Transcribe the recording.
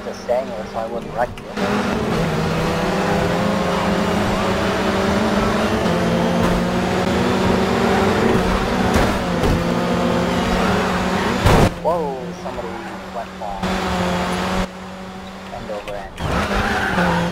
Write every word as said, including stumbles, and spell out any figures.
just staying here so I wouldn't wreck you. Whoa, somebody went wrong. End over end.